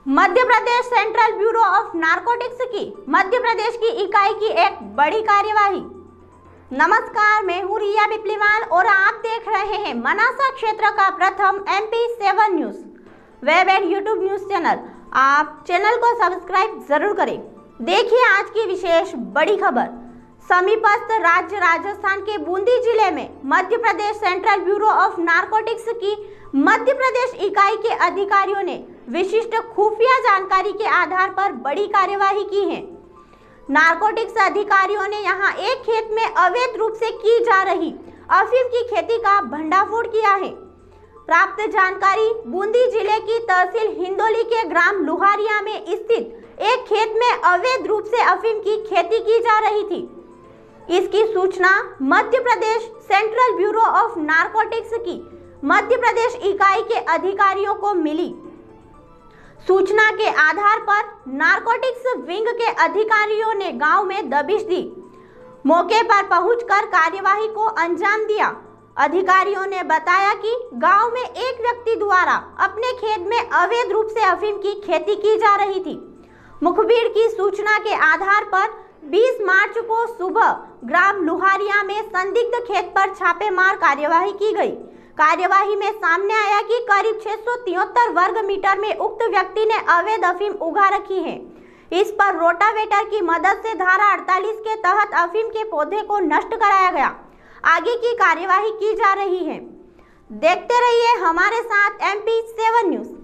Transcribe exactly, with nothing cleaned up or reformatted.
Madhya Pradesh central bureau of narcotics की मध्य प्रदेश की इकाई की एक बड़ी कार्यवाही। नमस्कार, मैं हूँ रिया बिप्लीवाल और आप देख रहे हैं मनासा क्षेत्र का प्रथम M P seven news web and YouTube news channel. आप चैनल को सब्सक्राइब जरूर करें। देखिए आज की विशेष बड़ी खबर। समीपस्थ राज्य राजस्थान के बूंदी जिले में Madhya Pradesh central bureau of narcotics की मध्य प्रदेश इकाई के अधिकारियों ने विशिष्ट खुफिया जानकारी के आधार पर बड़ी कार्यवाही की है। नारकोटिक्स अधिकारियों ने यहां एक खेत में अवैध रूप से की जा रही अफीम की खेती का भंडाफोड़ किया है। प्राप्त जानकारी बूंदी जिले की तहसील हिंदोली के ग्राम लुहारिया में स्थित एक खेत में अवैध रूप से अफीम की खेती की जा रही थी। इसकी सूचना Madhya Pradesh central bureau of narcotics की मध्य प्रदेश इकाई के अधिकारियों को मिली। सूचना के आधार पर नारकोटिक्स विंग के अधिकारियों ने गांव में दबिश दी। मौके पर पहुंचकर कार्यवाही को अंजाम दिया। अधिकारियों ने बताया कि गांव में एक व्यक्ति द्वारा अपने खेत में अवैध रूप से अफीम की खेती की जा रही थी। मुखबिर की सूचना के आधार पर बीस मार्च को सुबह ग्राम लुहारिया में संदिग्ध खेत पर छापेमार कार्यवाही की गई। कार्यवाही में सामने आया कि करीब छह सौ तिहत्तर वर्ग मीटर में उक्त व्यक्ति ने अवैध अफीम उगा रखी है। इस पर रोटावेटर की मदद से धारा अड़तालीस के तहत अफीम के पौधे को नष्ट कराया गया। आगे की कार्यवाही की जा रही है। देखते रहिए हमारे साथ एम पी सेवन न्यूज।